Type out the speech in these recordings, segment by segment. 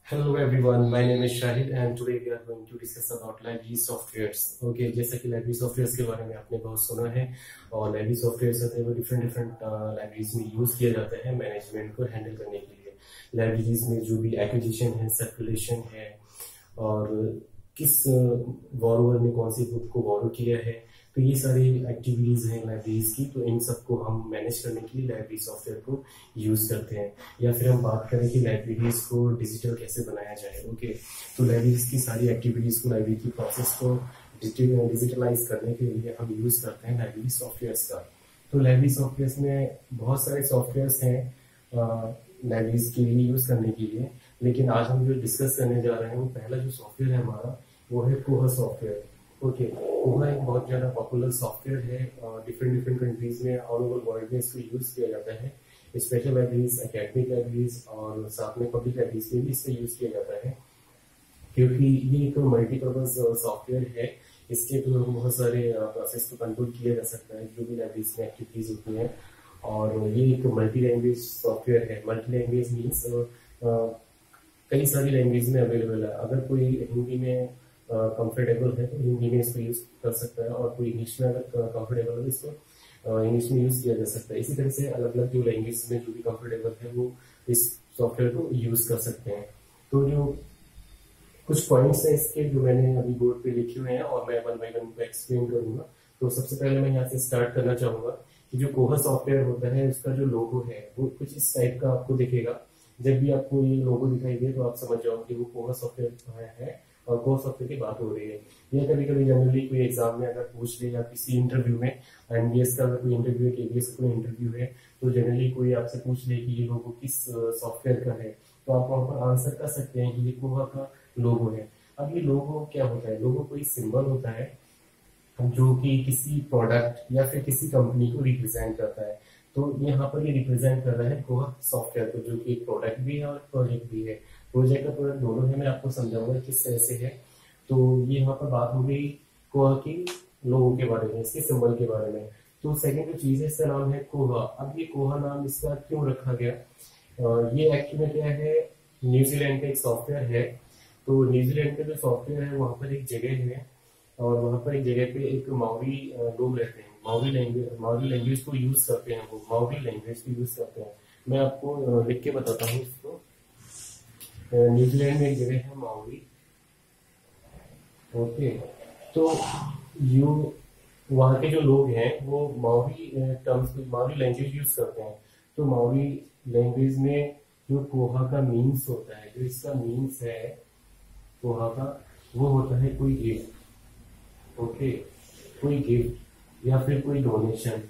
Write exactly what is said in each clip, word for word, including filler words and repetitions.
Hello everyone, my name is Shahid and today we are going to discuss about library softwares. Okay, जैसा कि library softwares के बारे में आपने बहुत सुना है और library softwares होते हैं वो different different libraries में use किया जाता है मैनेजमेंट को हैंडल करने के लिए। libraries में जो भी acquisition है, circulation है और किस borrower ने कौन सी बुक को borrow किया है, तो ये सारी एक्टिविटीज हैं लाइब्रेरीज की, तो इन सबको हम मैनेज करने के लिए लाइब्रेरी सॉफ्टवेयर को यूज करते हैं। या फिर हम बात करें कि लाइब्रेरीज को डिजिटल कैसे बनाया जाए। ओके, तो लाइब्रेरीज की सारी एक्टिविटीज को, लाइब्रेरी की प्रोसेस को डिजिटलाइज करने के लिए हम यूज करते हैं लाइब्रेरी सॉफ्टवेयर का। तो लाइब्रेरी सॉफ्टवेयर में बहुत सारे सॉफ्टवेयर हैं लाइब्रेरीज के लिए यूज करने के लिए, लेकिन आज हम जो डिस्कस करने जा रहे हैं वो पहला जो सॉफ्टवेयर है हमारा वो है कोहा सॉफ्टवेयर। ओके, कोहा एक बहुत ज्यादा पॉपुलर सॉफ्टवेयर है, डिफरेंट डिफरेंट कंट्रीज में ऑल ओवर वर्ल्ड में इसको यूज किया जाता है। स्पेशल लाइब्रेरीज, एकेडमिक लाइब्रेरीज और साथ में पब्लिक लाइब्रेरीज में भी इससे यूज किया जाता है, क्योंकि ये एक मल्टीपर्पज सॉफ्टवेयर है। इसके थ्रू बहुत सारे प्रोसेस को कंट्रोल किया जा सकता है जो भी लाइब्रेरीज में एक्टिविटीज होती हैं। और ये एक मल्टी लैंग्वेज सॉफ्टवेयर है। मल्टी लैंग्वेज मीन्स कई सारी लैंग्वेज में अवेलेबल है। अगर कोई हिंदी में कंफर्टेबल uh, है तो हिंदी में इसको यूज कर सकता है, और कोई इंग्लिश में अगर कंफर्टेबल है तो इसको इंग्लिश में यूज किया जा सकता है। इसी तरह से अलग अलग जो लैंग्वेज में जो भी कंफर्टेबल है वो इस सॉफ्टवेयर को यूज कर सकते हैं। तो जो कुछ पॉइंट्स हैं इसके जो मैंने अभी बोर्ड पे लिखे हुए हैं और मैं वन बाई वन को एक्सप्लेन करूंगा। तो सबसे पहले मैं यहाँ से स्टार्ट करना चाहूंगा कि जो कोहा सॉफ्टवेयर होता है उसका जो लोगो है वो कुछ इस टाइप का आपको दिखेगा। जब भी आपको ये लोगो दिखाई दे तो आप समझ जाओ कि वो कोहा सॉफ्टवेयर है और कोहा सॉफ्टवेयर की बात हो रही है। या कभी कभी जनरली कोई एग्जाम में अगर पूछ ले या किसी इंटरव्यू में, एनवीएस का अगर कोई इंटरव्यू है, केवीएस का कोई इंटरव्यू है, तो जनरली कोई आपसे पूछ ले कि ये लोगो किस सॉफ्टवेयर का है, तो आप वहां पर आंसर कर सकते हैं कि ये कोहा का लोगो है। अब ये लोगो क्या होता है? लोगो कोई सिंबल होता है जो कि किसी प्रोडक्ट या फिर किसी कंपनी को रिप्रेजेंट करता है। तो यहाँ पर ये रिप्रेजेंट कर रहा है कोहा सॉफ्टवेयर को, जो कि एक प्रोडक्ट भी है और प्रोजेक्ट भी है। प्रोजेक्ट का प्रोडक्ट दोनों है, मैं आपको समझाऊंगा किस तरह से है। तो ये यहाँ पर बात हो गई कोहा की लोगो के बारे में, इसके सिंबल के बारे में। तो सेकंड जो चीज है इसका नाम है कोहा। अब ये कोहा नाम इसका क्यों रखा गया? ये एक्चुअली क्या है, न्यूजीलैंड का एक सॉफ्टवेयर है। तो न्यूजीलैंड का जो सॉफ्टवेयर है वहां पर एक जगह है और वहां पर एक जगह पे एक माओरी लोग रहते हैं। माओरी लैंग्वेज माओरी लैंग्वेज को यूज करते हैं, वो माओरी लैंग्वेज को यूज करते हैं। मैं आपको लिख के बताता हूँ इसको। न्यूजीलैंड में एक जगह है माओरी। ओके, तो यू वहाँ के जो लोग हैं वो Maori terms Maori language use करते हैं। तो माओरी लैंग्वेज में जो कोहा का मीन्स होता है, जो इसका मीन्स है कोहा का, वो होता है कोई गिफ्ट। ओके, कोई गिफ्ट या फिर कोई डोनेशन।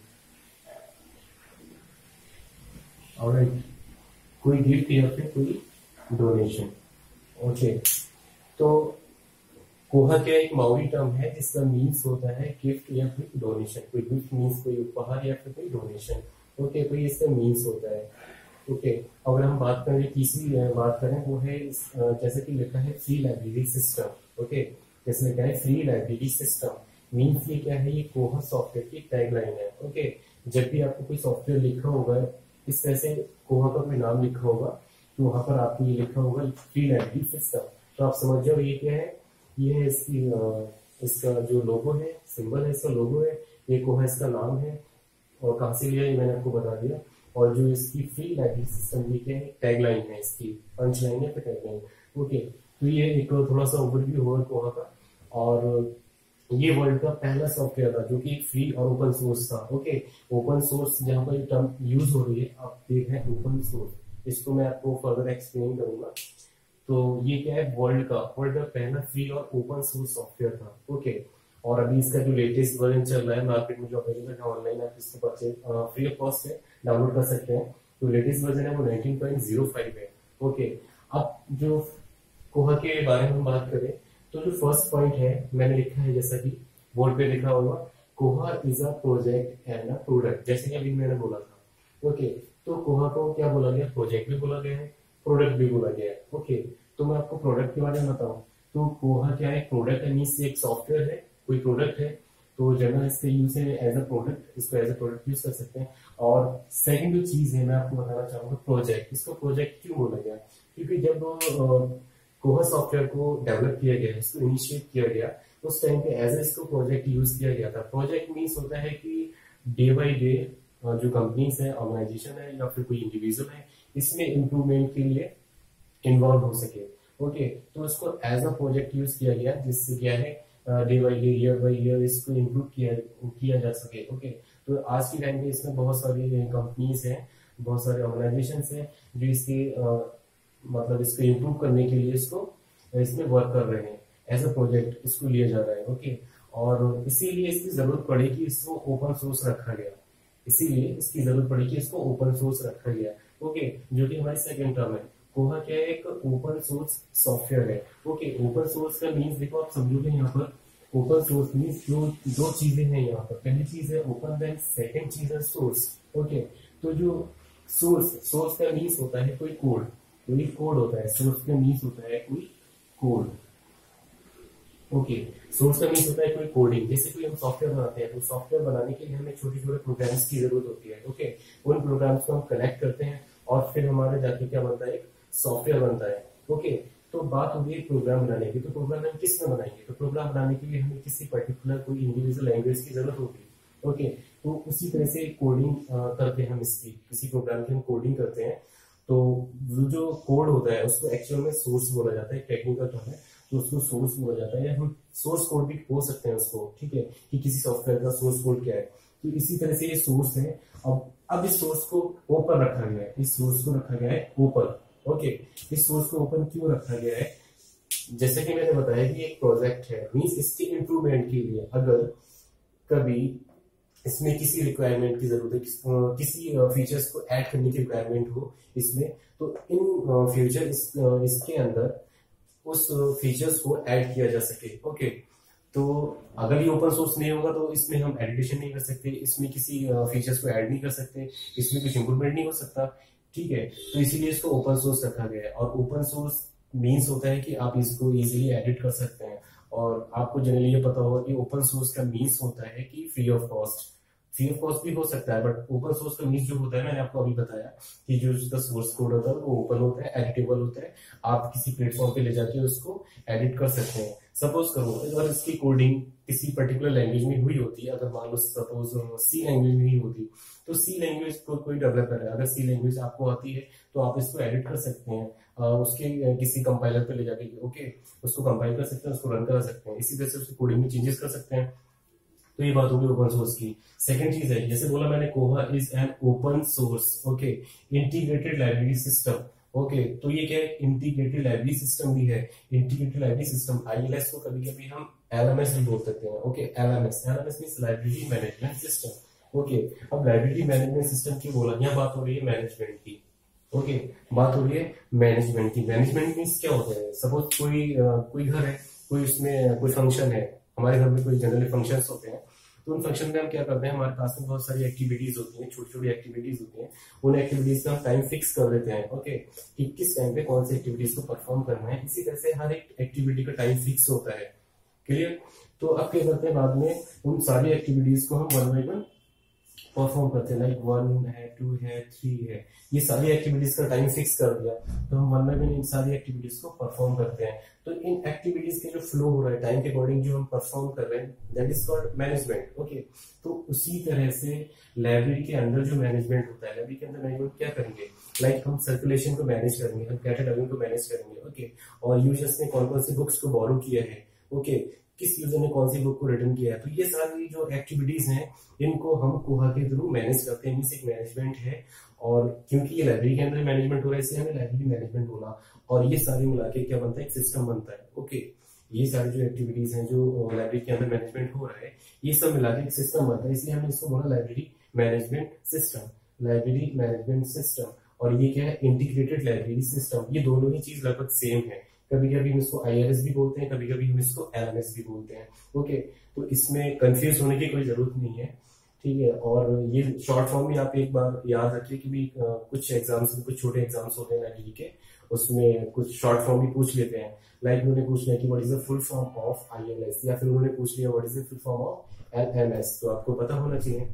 ऑलराइट, कोई गिफ्ट या फिर कोई डोनेशन। ओके, तो कोहा क्या एक माओरी टर्म है जिसका मीन्स होता है गिफ्ट या फिर डोनेशन। कोई गिफ्ट मीन्स कोई उपहार या फिर कोई डोनेशन। ओके, तो ये इसका मीन्स होता है। ओके, अगर हम बात करें तीसरी बात करें वो है जैसे कि लिखा है फ्री लाइब्रेरी सिस्टम। ओके, जैसे लिखा है फ्री लाइब्रेरी सिस्टम मीन्स ये क्या है, ये कोहा सॉफ्टवेयर की टैगलाइन है। ओके, जब भी आपको कोई सॉफ्टवेयर लिखा होगा इस तरह से, कोहा का कोई नाम लिखा होगा तो वहां पर आपको ये लिखा होगा फ्री लाइब्रेरी सिस्टम। तो आप समझ जाओ ये क्या है, ये है इसकी इसका जो लोगो है, सिंबल है, इसका लोगो है, ये कोहा इसका नाम है। और कहाँ से लिया ये मैंने आपको बता दिया। और जो इसकी फ्री लाइब्रेरी सिस्टम ये क्या है, टैगलाइन है, इसकी पंच लाइन है, टैगलाइन। ओके, तो ये एक थोड़ा सा ओवरव्यू होगा कोहा का। और ये वर्ल्ड का पहला सॉफ्टवेयर था जो कि फ्री और ओपन सोर्स था। ओके, ओपन सोर्स जहाँ पर टर्म यूज हो रही है आप देख रहे हैं ओपन सोर्स, इसको मैं आपको फर्दर एक्सप्लेन करूंगा। तो ये क्या है, वर्ल्ड का वर्ल्ड का पहला फ्री और ओपन सोर्स सॉफ्टवेयर था। ओके, और अभी इसका जो लेटेस्ट वर्जन चल रहा है मार्केट में जो अवेलेबल है ऑनलाइन, आप इसको परचेज फ्री ऑफ कॉस्ट से डाउनलोड कर सकते हैं। तो लेटेस्ट वर्जन है वो नाइनटीन पॉइंट ज़ीरो फाइव है। ओके, अब जो कोहा के बारे में हम बात करें तो जो फर्स्ट पॉइंट है मैंने लिखा है, जैसा कि बोर्ड पे लिखा होगा, Koha is a project and a product, जैसे कि अभी मैंने बोला था। ओके, तो कोहा को क्या बोला गया, प्रोजेक्ट भी बोला गया है, प्रोडक्ट भी बोला गया है। ओके, तो मैं आपको प्रोडक्ट के बारे में बताऊं तो कोहा क्या है, प्रोडक्ट है, मीन्स एक सॉफ्टवेयर है, कोई प्रोडक्ट है। तो जनरल इसका यूज है एज अ प्रोडक्ट, इसको एज अ प्रोडक्ट यूज कर सकते हैं। और सेकंड जो चीज है मैं आपको बताना चाहूंगा प्रोजेक्ट। इसको प्रोजेक्ट क्यों बोला गया, क्योंकि जब कोहा सॉफ्टवेयर को डेवलप किया गया, इसको इनिशिएट किया गया, उस टाइम पे एज ए इसको प्रोजेक्ट यूज किया गया था। प्रोजेक्ट मीन्स होता है कि डे बाई डे जो कंपनीज है, ऑर्गेनाइजेशन है या फिर कोई इंडिविजुअल है, इसमें इम्प्रूवमेंट के लिए इन्वॉल्व हो सके। ओके, तो इसको एज अ प्रोजेक्ट यूज किया गया, जिससे क्या है day by day, year by year इसको इम्प्रूव किया किया जा सके। ओके, तो आज की टाइम पे इसमें बहुत सारी कंपनीज हैं, बहुत सारे ऑर्गेनाइजेशन हैं जो इसके मतलब इसको इम्प्रूव करने के लिए इसको इसमें वर्क कर रहे हैं। एज अ प्रोजेक्ट इसको लिया जा रहा है। ओके, और इसीलिए इसकी जरूरत पड़ी कि इसको ओपन सोर्स रखा गया, इसीलिए इसकी जरूरत पड़ी कि इसको ओपन सोर्स रखा गया। ओके, जो कि हमारी सेकंड टर्म है। कोहा क्या है, एक ओपन सोर्स सॉफ्टवेयर है। ओके, ओपन सोर्स का मीन्स देखो आप समझोगे यहाँ पर, ओपन सोर्स मीन्स जो दो चीजें हैं यहाँ पर, पहली चीज है ओपन, देन सेकंड चीज है सोर्स। ओके, तो जो सोर्स सोर्स का मीन्स होता है कोई कोड, कोई कोड होता है, सोर्स का मीन्स होता है कोई कोड। ओके, सोर्स का मीन्स होता है कोई कोडिंग। जैसे कोई हम सॉफ्टवेयर बनाते हैं, तो सॉफ्टवेयर बनाने के लिए हमें छोटे छोटे प्रोग्राम्स की जरूरत होती है। ओके, उन प्रोग्राम्स को हम कनेक्ट करते हैं और फिर हमारे जाके क्या बनता है, एक सॉफ्टवेयर बनता है। ओके, तो बात होगी है प्रोग्राम बनाने की, तो प्रोग्राम हम किस में बनाएंगे, तो प्रोग्राम बनाने के लिए हमें किसी पर्टिकुलर कोई इंडिविजुअल लैंग्वेज की जरूरत होगी। ओके, तो उसी तरह से कोडिंग करते हैं हम इसकी, किसी प्रोग्राम की हम कोडिंग करते हैं। तो जो कोड होता है उसको एक्चुअल में सोर्स बोला जाता है, टेक्निकल टर्म है, तो उसको सोर्स बोला जाता है, या हम सोर्स कोड भी बोल सकते हैं उसको। ठीक है, कि किसी सॉफ्टवेयर का सोर्स कोड क्या है, तो इसी तरह से ये सोर्स है। अब अब इस सोर्स को ओपन रखा गया है, इस सोर्स को रखा गया है ओपन। ओके, इस सोर्स को ओपन क्यों रखा गया है, जैसे कि मैंने बताया कि एक प्रोजेक्ट है, मींस इसके इम्प्रूवमेंट के लिए अगर कभी इसमें किसी रिक्वायरमेंट की जरूरत है, किस, किसी फीचर्स को ऐड करने की रिक्वायरमेंट हो इसमें, तो इन फ्यूचर इस, इसके अंदर उस फीचर्स को ऐड किया जा सके। ओके, तो अगर ये ओपन सोर्स नहीं होगा तो इसमें हम एडिशन नहीं कर सकते, इसमें किसी फीचर्स को ऐड नहीं कर सकते, इसमें कुछ इंप्रूवमेंट नहीं हो सकता। ठीक है, तो इसीलिए इसको ओपन सोर्स रखा गया है। और ओपन सोर्स मीन्स होता है कि आप इसको इजीली एडिट कर सकते हैं। और आपको जनरली ये पता होगा कि ओपन सोर्स का मीन्स होता है कि free of cost, free of cost भी हो सकता है, बट ओपन सोर्स का मीन्स जो होता है, मैंने आपको अभी बताया कि जो उसका सोर्स कोड होता है वो ओपन होता है, एडिटेबल होता है, आप किसी प्लेटफॉर्म पे ले जाके उसको एडिट कर सकते हैं। सपोज करो अगर इसकी कोडिंग किसी पर्टिकुलर लैंग्वेज में हुई होती है, अगर मान लो सपोज सी लैंग्वेज में ही होती, तो सी लैंग्वेज को कोई डेवलपर है, अगर सी लैंग्वेज आपको आती है तो आप इसको एडिट कर सकते हैं, उसके किसी कंपाइलर पे ले जाके ओके उसको कंपाइल कर सकते हैं, उसको रन करा सकते हैं, इसी तरह से उसकी कोडिंग में चेंजेस कर सकते हैं। तो ये बात होगी ओपन सोर्स की। सेकंड चीज है, जैसे बोला मैंने, Koha is an open source okay integrated library system. Okay, तो ये क्या है, इंटीग्रेटेड लाइब्रेरी सिस्टम भी है। इंटीग्रेटेड लाइब्रेरी सिस्टम, आईएलएस को कभी कभी हम एलएमएस भी बोल सकते हैं। Okay, LMS LMS means library management system. Okay, अब लाइब्रेरी मैनेजमेंट सिस्टम की बोला, यहाँ बात हो रही है मैनेजमेंट की। ओके okay, बात हो रही है मैनेजमेंट की। मैनेजमेंट मीन्स क्या होता है, सपोज कोई कोई घर है, कोई उसमें कोई फंक्शन है, हमारे घर में कोई जनरली फंक्शंस होते हैं, तो उन फंक्शन में हम क्या करते हैं, हमारे पास में बहुत सारी एक्टिविटीज होती हैं, छोटी छोटी एक्टिविटीज होती हैं, उन एक्टिविटीज का हम टाइम फिक्स कर देते हैं। ओके, कि किस टाइम पे कौन सी एक्टिविटीज को परफॉर्म करना है, इसी तरह से हर एक एक्टिविटी का टाइम फिक्स होता है। क्लियर? तो अब क्या करते हैं, बाद में उन सारी एक्टिविटीज को हम वन बाई वन परफॉर्म करते हैं, लाइक वन है, टू है, थ्री है, ये सारी एक्टिविटीज का टाइम फिक्स कर दिया, तो हम वन बाई वन इन सारी एक्टिविटीज को परफॉर्म करते हैं। तो इन एक्टिविटीज के जो फ्लो हो रहा है टाइम के अकॉर्डिंग जो हम परफॉर्म कर रहे हैं, that is called management. Okay, तो उसी तरह से लाइब्रेरी के अंदर जो मैनेजमेंट होता है, लाइब्रेरी के अंदर मैनेजमेंट क्या करेंगे, लाइक like, हम सर्कुलेशन को मैनेज करेंगे, हम कैटलॉगिंग को मैनेज करेंगे। ओके, और यूजर्स ने कौन कौन सी बुक्स को बोरो किया है, ओके किस यूजर ने कौन सी बुक को रिटर्न किया है, तो ये सारी जो एक्टिविटीज हैं इनको हम कोहा के थ्रू मैनेज करते हैं, एक मैनेजमेंट है। और क्योंकि ये लाइब्रेरी के अंदर मैनेजमेंट हो रहा है, इसलिए हमें लाइब्रेरी मैनेजमेंट बोला। और ये सारी मिला के क्या बनता है, एक सिस्टम बनता है। ओके, ये सारी जो एक्टिविटीज हैं जो लाइब्रेरी के अंदर मैनेजमेंट हो रहा है, ये सब मिला के एक सिस्टम बनता है, इसलिए हमने इसको बोला library management system, library management system. और ये क्या है, इंटीग्रेटेड लाइब्रेरी सिस्टम। ये दोनों ही चीज लगभग सेम है, कभी कभी हम इसको आईआरएस भी बोलते हैं, कभी कभी हम इसको एलएमएस भी बोलते हैं। ओके, तो इसमें कंफ्यूज होने की कोई जरूरत नहीं है। ठीक है, और ये शॉर्ट फॉर्म में आप एक बार याद रखिए कि भी कुछ एग्जाम्स, कुछ छोटे एग्जाम्स होते हैं लाइब्रेरी के, उसमें कुछ शॉर्ट फॉर्म भी पूछ लेते हैं, लाइक उन्होंने पूछ लिया कि what is the full form of I L S, या फिर उन्होंने पूछ लिया what is the full form of L M S. तो आपको पता होना चाहिए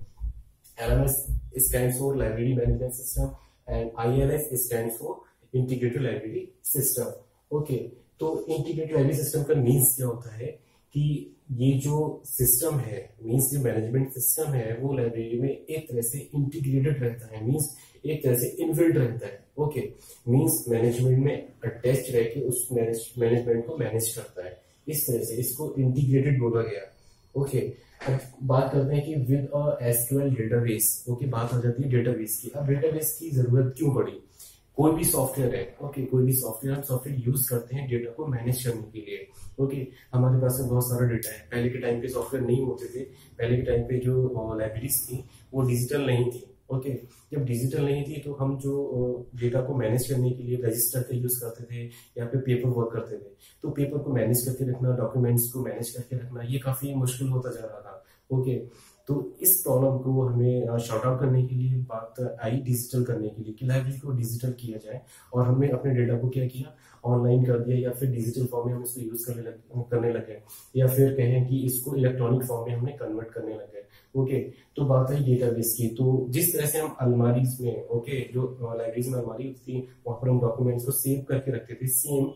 L M S stands for Library Management System and I L S stands for Integrated Library System. Okay, तो Integrated Library System का मीन्स क्या होता है कि ये जो सिस्टम है, मीन्स जो मैनेजमेंट सिस्टम है वो लाइब्रेरी में एक तरह से इंटीग्रेटेड रहता है, मीन्स एक तरह से इनबिल्ट रहता है। ओके, मीन्स मैनेजमेंट में अटैच रह के उस मैनेजमेंट को मैनेज करता है, इस तरह से इसको इंटीग्रेटेड बोला गया। ओके, अब बात करते हैं कि with a SQL database. Okay, बात हो जाती है डेटाबेस की। अब डेटाबेस की जरूरत क्यों पड़ी? कोई भी सॉफ्टवेयर है, ओके okay, कोई भी सॉफ्टवेयर हम सॉफ्टवेयर यूज करते हैं डेटा को मैनेज करने के लिए। ओके okay, हमारे पास में बहुत सारा डेटा है। पहले के टाइम पे सॉफ्टवेयर नहीं होते थे, पहले के टाइम पे जो लाइब्रेरीज थी वो डिजिटल नहीं थी। ओके okay, जब डिजिटल नहीं थी तो हम जो डेटा को मैनेज करने के लिए रजिस्टर का यूज करते थे या फिर पेपर वर्क करते थे। तो पेपर को मैनेज करके रखना, डॉक्यूमेंट्स को मैनेज करके रखना, ये काफी मुश्किल होता जा रहा था। ओके okay, तो इस प्रॉब्लम को हमें शॉर्ट आउट करने के लिए बात आई डिजिटल करने के लिए कि लाइब्रेरी को डिजिटल किया जाए, और हमने अपने डेटा को क्या किया, ऑनलाइन कर दिया, या फिर डिजिटल फॉर्म में हम इसको यूज करने लगे करने लगे या फिर कहें कि इसको इलेक्ट्रॉनिक फॉर्म में हमने कन्वर्ट करने लगे। ओके, तो बात आई डेटाबेस की। तो जिस तरह से हम अलमारीज में, ओके जो लाइब्रेरीज में अलमारी थी वहां पर हम डॉक्यूमेंट्स को सेव करके रखते थे, सेम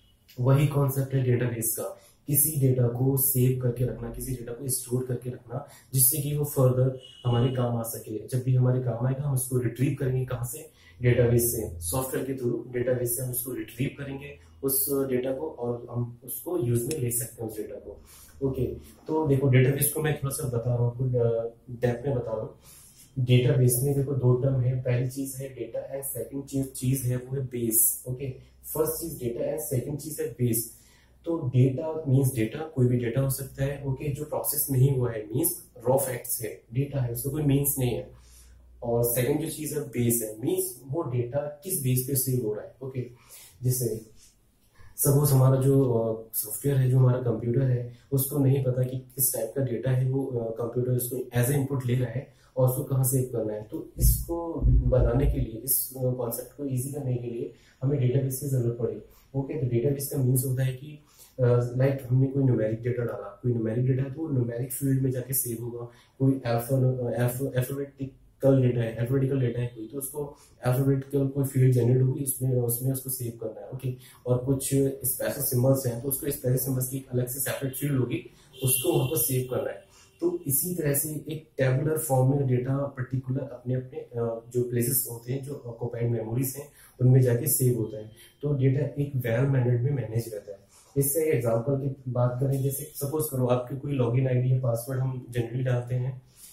वही कॉन्सेप्ट है डेटाबेस का। किसी डेटा को सेव करके रखना, किसी डेटा को स्टोर करके रखना, जिससे कि वो फर्दर हमारे काम आ सके। जब भी हमारे काम आएगा हम उसको रिट्रीव करेंगे, कहाँ से? डेटाबेस से। सॉफ्टवेयर के थ्रू डेटाबेस से हम उसको रिट्रीव करेंगे उस डेटा को, और हम उसको यूज में ले सकते हैं उस डेटा को। ओके, तो देखो डेटाबेस को मैं थोड़ा सा बता रहा हूँ, डेप्थ में बता रहा हूँ। डेटाबेस में देखो दो टर्म है, पहली चीज है डेटा एंड सेकंड चीज चीज है वो है बेस। ओके, फर्स्ट चीज डेटा एंड सेकंड चीज है बेस। तो डेटा मींस डेटा, कोई भी डेटा हो सकता है। ओके okay, जो प्रोसेस नहीं हुआ है, मींस रॉ फैक्ट्स है, डेटा है, उसका कोई मींस नहीं है। और सेकंड जो चीज है बेस है, मींस वो डेटा किस बेस पे सेव हो रहा है। ओके okay, जैसे सपोज हमारा जो सॉफ्टवेयर है, जो हमारा कंप्यूटर है, उसको नहीं पता कि किस टाइप का डेटा है वो कंप्यूटर उसको एज ए इनपुट ले रहा है और उसको कहाँ सेव करना है। तो इसको बनाने के लिए, इस कॉन्सेप्ट को इजी करने के लिए हमें डेटाबेस की जरूरत पड़ी। ओके okay, तो डेटाबेस का मीन्स होता है कि लाइक uh, हमने कोई न्यूमेरिक डेटा डाला, कोई न्यूमेरिक डेटा है तो वो न्यूमेरिक फील्ड में जाके सेव होगा। कोई अल्फाबेटिकल डेटा है, अल्फाबेटिकल डेटा है कोई, तो उसको अल्फाबेटिकल कोई फील्ड जनरेट होगी, उसमें उसमें उसको सेव करना है। Okay okay? और कुछ स्पेशल सिंबल्स हैं तो उसको स्पेशल सिंबल्स की अलग से सेपरेट फील्ड होगी, उसको वहां पर सेव करना है। तो इसी तरह से एक टेबुलर फॉर्म में डेटा पर्टिकुलर अपने अपने जो प्लेसेस होते हैं, जो ऑक्युपाइड मेमोरीज हैं, उनमें जाके सेव होता है। तो डेटा एक वेल मैनेज्ड में मैनेज रहता है। इससे एग्जांपल की बात करें, जैसे सपोज करो आपकी कोई लॉगिन आईडी या पासवर्ड हम जनरली डालते हैं,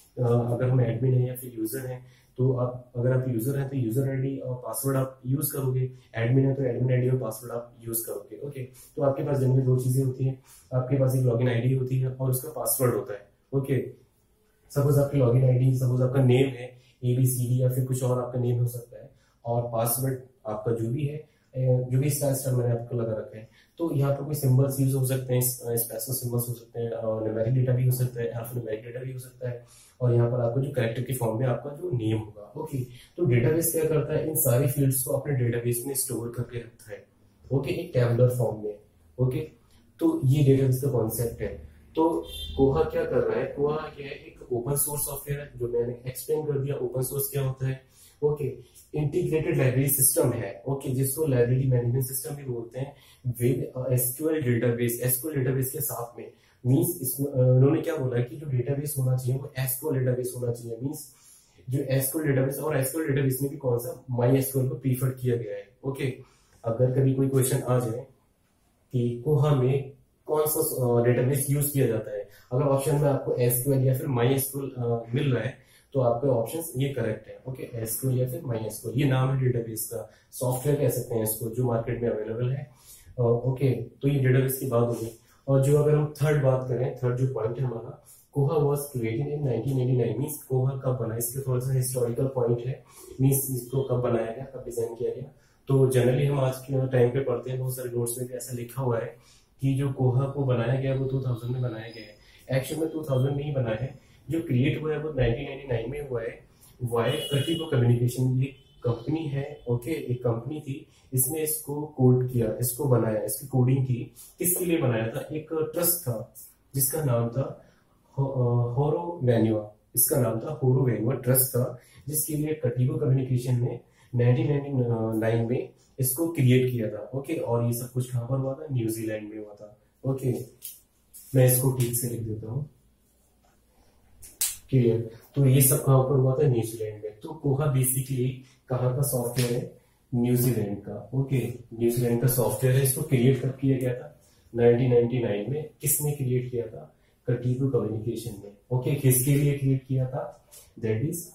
अगर हम एडमिन है या फिर यूजर हैं, तो आप अगर आप यूजर हैं तो यूजर आईडी और पासवर्ड आप यूज करोगे, एडमिन है तो एडमिन आईडी और पासवर्ड आप यूज करोगे। ओके, तो आपके पास जनरली दो चीजें होती हैं, आपके पास एक लॉगिन आईडी होती है और उसका पासवर्ड होता है। ओके, सपोज आपकी लॉगिन आईडी, सपोज आपका नेम है ए बी सी डी या फिर कुछ और आपका नेम हो सकता है, और पासवर्ड आपका जो भी है, जो भी स्टार स्टार मैंने आपको लगा रखा है। तो यहाँ पर कोई सिंबल्स यूज हो सकते हैं, स्पेशल सिंबल्स हो सकते हैं, न्यूमेरिक डेटा भी हो सकता है, अल्फान्यूमेरिक डेटा भी हो सकता है, और यहाँ पर आपको जो कैरेक्टर के फॉर्म में आपका जो नेम होगा। ओके, तो डेटाबेस क्या करता है, इन सारी फील्ड्स को अपने डेटाबेस में स्टोर करके रखता है। ओके, एक टेबुलर फॉर्म में। ओके, तो ये डेटाबेस का कॉन्सेप्ट है। तो कोहा क्या कर रहा है, कोहा क्या है, एक ओपन सोर्स सॉफ्टवेयर है, जो मैंने एक्सप्लेन कर दिया ओपन सोर्स क्या होता है। ओके, इंटीग्रेटेड लाइब्रेरी सिस्टम है। ओके, जिसको लाइब्रेरी मैनेजमेंट सिस्टम भी बोलते हैं, with SQL database. SQL database के साथ में, मींस इसमें उन्होंने क्या बोला है कि जो डेटाबेस होना चाहिए वो एसक्यूएल डेटाबेस होना चाहिए। मींस जो एसक्यूएल डेटाबेस, और एसक्यूएल डेटाबेस में भी कौन सा, माई एसक्यूएल को प्रीफर किया गया है। ओके, अगर कभी कोई क्वेश्चन आ जाए कि कोहा में कौन सा डेटाबेस यूज किया जाता है, अगर ऑप्शन में आपको एसक्यूएल या फिर माई एसक्यूएल मिल रहा है तो आपके ऑप्शंस ये करेक्ट है। ओके, एसक्यूएल या फिर माई एसक्यूएल, ये नाम है डेटाबेस का, सॉफ्टवेयर कह सकते हैं इसको, जो मार्केट में अवेलेबल है। ओके, तो ये डेटाबेस की बात होगी। और जो अगर हम थर्ड बात करें, थर्ड जो पॉइंट है हमारा, Koha was created in nineteen eighty nine. Means Koha कब बना, इसके थोड़ा सा हिस्टोरिकल पॉइंट है, मींस इसको कब बनाया गया, कब डिजाइन किया गया। तो जनरली हम आज के टाइम पे पढ़ते हैं, बहुत सारे नोट्स में भी ऐसा लिखा हुआ है कि जो कोहा को बनाया गया वो टू थाउजेंड में बनाया गया है। एक्चुअल में टू थाउजेंड में ही बना है, जो क्रिएट हुआ है वो नाइनटीन नाइंटी नाइन में हुआ है। वाई कटिंग कम्युनिकेशन, ये कंपनी है, ओके, एक कंपनी थी, इसने इसको कोड किया, इसको बनाया, इसकी कोडिंग की। किसके लिए बनाया था? एक ट्रस्ट था जिसका नाम था होरो वैन्युआ, इसका नाम था होरो वैन्युआ ट्रस्ट था, जिसके लिए कटिबो कम्युनिकेशन ने नाइनटीन नाइंटी नाइन में इसको क्रिएट किया था। ओके, और ये सब कुछ कहां पर हुआ था? न्यूजीलैंड में हुआ था। ओके, मैं इसको ठीक से लिख देता हूँ, क्लियर। तो ये सब कहां पर हुआ था? न्यूजीलैंड में। तो कोहा बेसिकली कहाँ का सॉफ्टवेयर है? न्यूजीलैंड का। ओके, न्यूजीलैंड का सॉफ्टवेयर है। इसको क्रिएट कब किया गया था? नाइनटीन नाइंटी नाइन में। किसने क्रिएट किया था? कटिबो कम्युनिकेशन ने। ओके, किसके लिए क्रिएट किया था? That is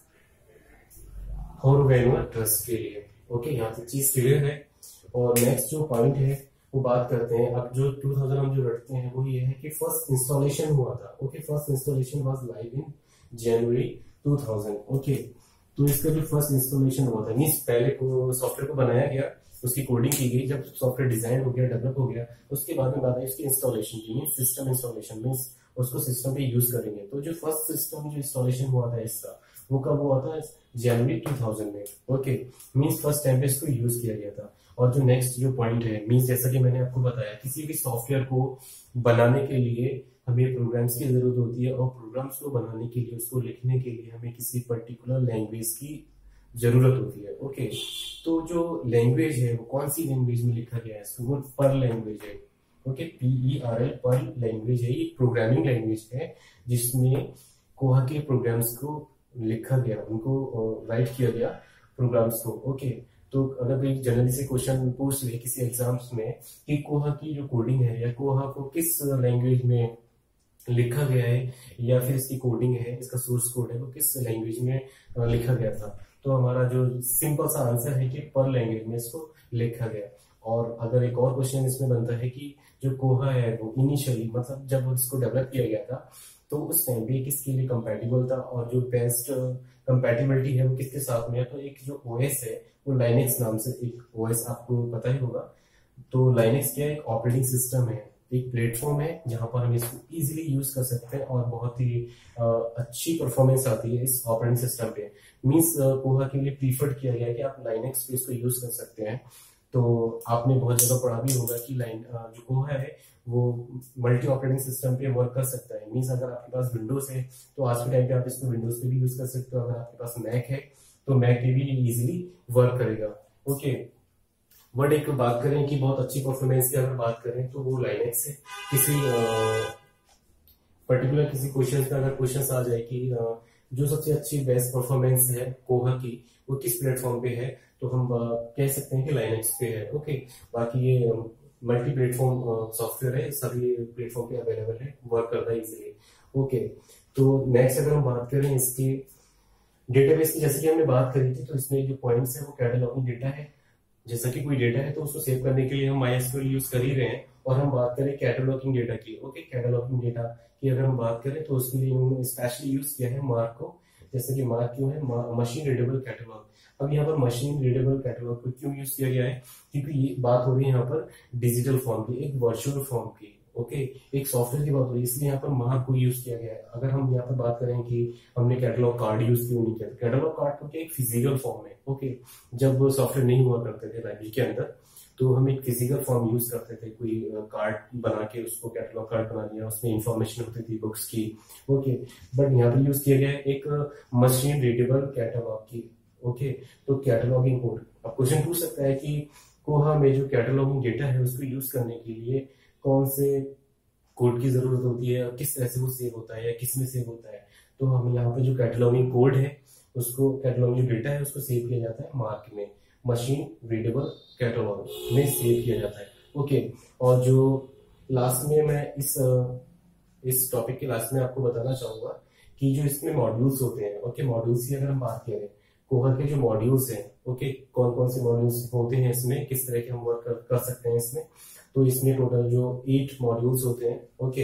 Horowhenua trust के लिए। ओके, यहाँ तक चीज क्लियर है। और नेक्स्ट जो पॉइंट है वो बात करते हैं। अब जो टू थाउज़ेंड हम जो रखते हैं वो ये है कि फर्स्ट इंस्टॉलेशन हुआ था। Okay, first installation was live in January two thousand. Okay, तो इसका जो फर्स्ट इंस्टॉलेशन हुआ था, मीन्स पहले को सॉफ्टवेयर को बनाया गया, उसकी कोडिंग की गई, जब सॉफ्टवेयर डिजाइन हो गया, डेवलप हो गया, उसके बाद में बात है इसकी इंस्टॉलेशन की, मीन्स सिस्टम इंस्टॉलेशन, मीन्स उसको सिस्टम पे यूज करेंगे। तो जो फर्स्ट सिस्टम जो इंस्टॉलेशन हुआ था इसका, वो कब हुआ था? जनवरी टू थाउज़ेंड में। ओके, मीन्स फर्स्ट टाइम पे इसको यूज किया गया था। और जो नेक्स्ट जो पॉइंट है, मीन्स जैसा कि मैंने आपको बताया, किसी भी सॉफ्टवेयर को बनाने के लिए हमें प्रोग्राम्स की जरूरत होती है, और प्रोग्राम्स को बनाने के लिए, उसको लिखने के लिए हमें किसी पर्टिकुलर लैंग्वेज की जरूरत होती है। ओके, तो जो लैंग्वेज है वो कौन सी लैंग्वेज में लिखा गया है? इसको वो पर्ल लैंग्वेज है। Okay, P E R L, Perl language है। ये प्रोग्रामिंग लैंग्वेज है जिसमें कोहा के प्रोग्राम्स को लिखा गया, उनको राइट किया गया प्रोग्राम्स को। ओके, तो अगर कोई जनरली से क्वेश्चन पूछ ले किसी एग्जाम्स में कि कोहा की जो कोडिंग है या कोहा को किस लैंग्वेज में लिखा गया है, या फिर इसकी कोडिंग है, इसका सोर्स कोड है, वो किस लैंग्वेज में लिखा गया था, तो हमारा जो सिंपल सा आंसर है कि पर्ल लैंग्वेज में इसको लिखा गया। और अगर एक और क्वेश्चन इसमें बनता है कि जो कोहा है वो इनिशियली, मतलब जब इसको डेवलप किया गया था, तो उस टाइम पे किसके लिए कंपैटिबल था, और जो बेस्ट कंपैटिबिलिटी है वो किसके साथ में है? तो एक जो ओएस है वो लाइनेक्स नाम से एक ओएस, आपको पता ही होगा। तो लाइनेक्स क्या है? एक ऑपरेटिंग सिस्टम है, एक प्लेटफॉर्म है जहां पर हम इसको इजीली यूज कर सकते हैं, और बहुत ही आ, अच्छी परफॉर्मेंस आती है इस ऑपरेटिंग सिस्टम पे। मींस कोहा के लिए प्रीफर्ड किया गया है कि आप लाइनेक्स पे इसको यूज कर सकते हैं। तो आपने बहुत जगह पढ़ा भी होगा कि लाइन जो कोहा है वो मल्टी ऑपरेटिंग सिस्टम पे वर्क कर सकता है। मींस अगर आपके पास विंडोज है तो आज के टाइम पे आप इसको विंडोज पे भी यूज कर सकते हो, अगर आपके पास मैक है तो मैक पे भी इजीली वर्क करेगा। ओके, बट एक बात करें कि बहुत अच्छी परफॉर्मेंस की अगर बात करें तो वो लाइनेक्स है। किसी पर्टिकुलर किसी क्वेश्चन का अगर क्वेश्चन आ जाए कि आ, जो सबसे अच्छी बेस्ट परफॉर्मेंस है कोहा की वो किस प्लेटफॉर्म पे है, तो हम कह सकते हैं कि लाइनेक्स पे है। ओके, बाकी ये मल्टी प्लेटफॉर्म सॉफ्टवेयर है, सभी प्लेटफॉर्म पे अवेलेबल है, वर्क करता है इजीली। ओके, तो नेक्स्ट अगर हम बात करें इसकी डेटाबेस की, जैसे कि हमने बात करी थी, तो इसमें जो पॉइंट्स है वो कैटलॉगिंग डेटा है। जैसा कि कोई डेटा है तो उसको सेव करने के लिए हम माइस्क्यूएल यूज कर ही रहे हैं, और हम बात करें कैटलॉगिंग डेटा की। ओके, कैटलॉगिंग डेटा की अगर हम बात करें तो उसके लिए उन्होंने स्पेशली यूज किया है मार्क को। जैसे कि मार्क क्यों है? Machine readable catalogue. अब यहाँ पर मशीन रीडेबल कैटलॉग को क्यों यूज किया गया है? क्योंकि ये बात हो रही है यहाँ पर डिजिटल फॉर्म की, एक वर्चुअल फॉर्म की। ओके, एक सॉफ्टवेयर की बात हो रही है, इसलिए यहाँ पर मार्क को यूज किया गया है। अगर हम यहाँ पर बात करें कि हमने कैटलॉग कार्ड यूज क्यों नहीं किया, कैटलॉग कार्ड क्योंकि एक फिजिकल फॉर्म है। ओके, जब सॉफ्टवेयर नहीं हुआ करते थे लाइब्रेरी के अंदर तो हम एक फिजिकल फॉर्म यूज करते थे, कोई कार्ड बना के उसको कैटलॉग कार्ड बना लिया, उसमें इंफॉर्मेशन होती थी बुक्स की। ओके, बट यहाँ पे यूज किया गया है एक मशीन रीडेबल कैटलॉग की। ओके, तो कैटलॉगिंग कोड। अब क्वेश्चन पूछ सकता है कि कोहा में जो कैटलॉगिंग डेटा है उसको यूज करने के लिए कौन से कोड की जरूरत होती है, और किस तरह से वो सेव होता है या किस में सेव होता है। तो हम यहाँ पे जो कैटलॉगिंग कोड है उसको, कैटलॉगिंग डेटा है उसको सेव किया जाता है मार्क में, मशीन रीडेबल कैटलॉग में सेव किया जाता है। ओके, और जो लास्ट में मैं इस इस टॉपिक के लास्ट में आपको बताना चाहूंगा कि जो इसमें मॉड्यूल्स होते हैं। ओके, मॉड्यूल्स की अगर हम बात करें, कोहा के जो मॉड्यूल्स हैं, ओके, कौन कौन से मॉड्यूल्स होते हैं इसमें, किस तरह के हम वर्क कर, कर सकते हैं इसमें। तो इसमें टोटल जो एट मॉड्यूल्स होते हैं। ओके,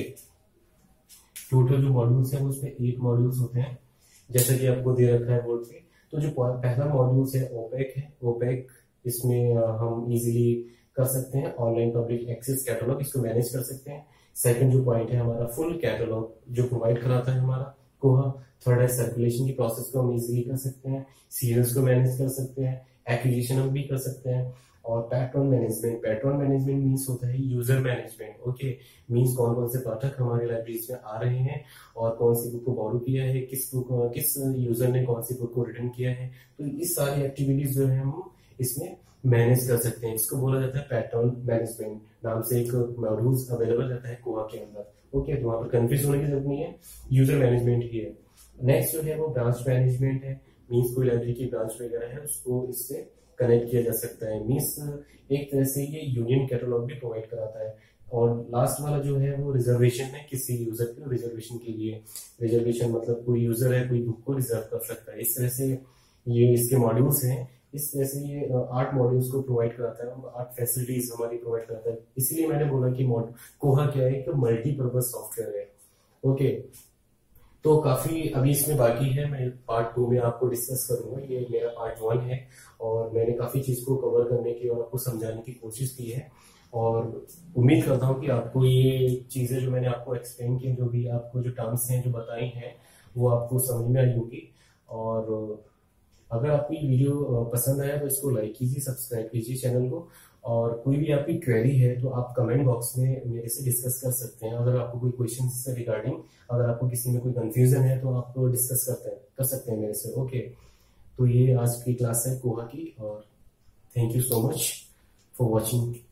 टोटल जो मॉड्यूल्स हैं उसमें एट मॉड्यूल्स होते हैं, जैसा कि आपको दे रखा है बोर्ड पे। तो जो पहला मॉड्यूल्स है ओपेक है। ओपेक इसमें हम इजीली कर सकते हैं ऑनलाइन पब्लिक एक्सेस कैटलॉग, इसको मैनेज कर सकते हैं। सेकंड जो पॉइंट है हमारा फुल कैटलॉग जो प्रोवाइड कराता है हमारा कोहा। थर्ड है सर्कुलेशन की प्रोसेस को हम इजीली कर सकते हैं, सीरियल्स को मैनेज कर सकते हैं, एक्विजिशन हम भी कर सकते हैं। और pattern management, pattern management means होता है यूजर मैनेजमेंट। ओके, मीन्स कौन कौन से पाठक हमारे लाइब्रेरीज में आ रहे हैं और कौन सी बुक को बोरो किया है, किस बुक किस यूजर ने कौन सी बुक को रिटर्न किया है। तो इस सारी एक्टिविटीज जो है हम इसमें मैनेज कर सकते हैं। इसको बोला जाता है पैटर्न मैनेजमेंट, नाम से एक मॉड्यूल्स अवेलेबल रहता है कोहा के अंदर। ओके, तो वहां पर कंफ्यूज होने की जरूरत नहीं है, यूजर मैनेजमेंट ही है। नेक्स्ट जो है वो ब्रांच मैनेजमेंट है। मीन्स कोई लाइब्रेरी की ब्रांच वगैरह है उसको इससे कनेक्ट किया जा सकता है। मीन्स एक तरह से ये यूनियन कैटलॉग भी प्रोवाइड कराता है। और लास्ट वाला जो है वो रिजर्वेशन है, किसी यूजर के रिजर्वेशन के लिए। रिजर्वेशन मतलब कोई यूजर है कोई बुक को रिजर्व कर सकता है। इस तरह से ये इसके मॉड्यूल्स हैं। इस तरह से ये आर्ट मॉड्यूल्स को प्रोवाइड कराता है, आर्ट फैसिलिटीज हमारी प्रोवाइड कराता है। इसलिए मैंने बोला कि कोहा क्या है, एक मल्टीपर्पज सॉफ्टवेयर है। ओके, तो काफी अभी इसमें बाकी है, मैं पार्ट टू में आपको डिस्कस करूंगा। ये मेरा पार्ट वन है और मैंने काफी चीज को कवर करने की और आपको समझाने की कोशिश की है। और उम्मीद करता हूँ कि आपको ये चीजें जो मैंने आपको एक्सप्लेन की, जो भी आपको जो टर्म्स हैं जो बताई हैं, वो आपको समझ में आई होगी। और अगर आपको ये वीडियो पसंद आया तो इसको लाइक कीजिए, सब्सक्राइब कीजिए चैनल को। और कोई भी आपकी क्वेरी है तो आप कमेंट बॉक्स में मेरे से डिस्कस कर सकते हैं। अगर आपको कोई क्वेश्चन से रिगार्डिंग, अगर आपको किसी में कोई कंफ्यूजन है तो आप डिस्कस करते हैं कर सकते हैं मेरे से। ओके, तो ये आज की क्लास है कोहा की, और thank you so much for watching.